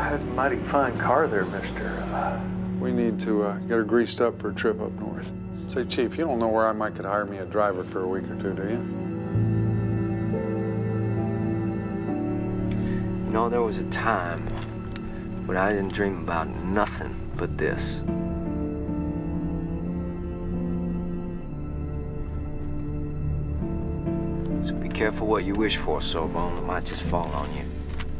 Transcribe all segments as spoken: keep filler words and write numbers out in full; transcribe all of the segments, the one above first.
That's a mighty fine car there, mister. Uh, we need to uh, get her greased up for a trip up north. Say, Chief, you don't know where I might could hire me a driver for a week or two, do you? You know, there was a time when I didn't dream about nothing but this. So be careful what you wish for, Sawbone. It might just fall on you.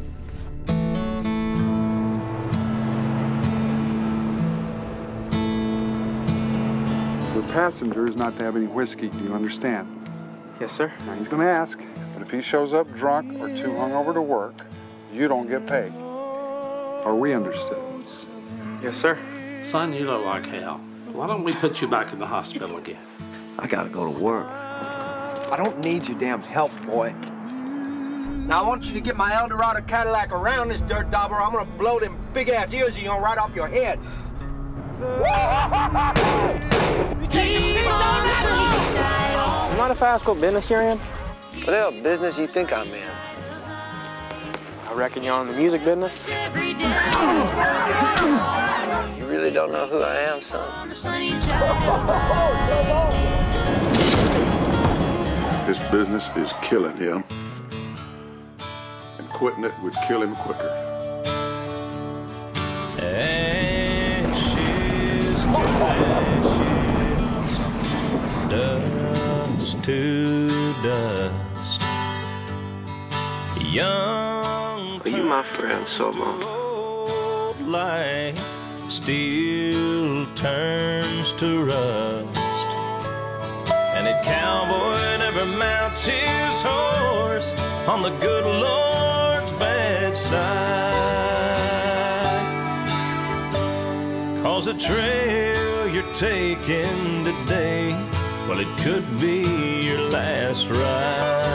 The passenger is not to have any whiskey, do you understand? Yes, sir. Now, he's going to ask, but if he shows up drunk or too hungover to work, you don't get paid. Are we understood? Yes, sir. Son, you look like hell. Why don't we put you back in the hospital again? I gotta go to work. I don't need your damn help, boy. Now, I want you to get my Eldorado Cadillac around this dirt dauber. I'm gonna blow them big-ass ears of yours right off your head. Mind if I ask what business you're in? What the hell business you think I'm in? I reckon you're in the music business. You really don't know who I am, son. This business is killing him, and quitting it would kill him quicker. Ashes to ashes, dust to dust. Young Are you my friend, Sawbone? light still turns to rust, and a cowboy never mounts his horse on the good Lord's bad side. 'Cause the trail you're taking today, well, it could be your last ride.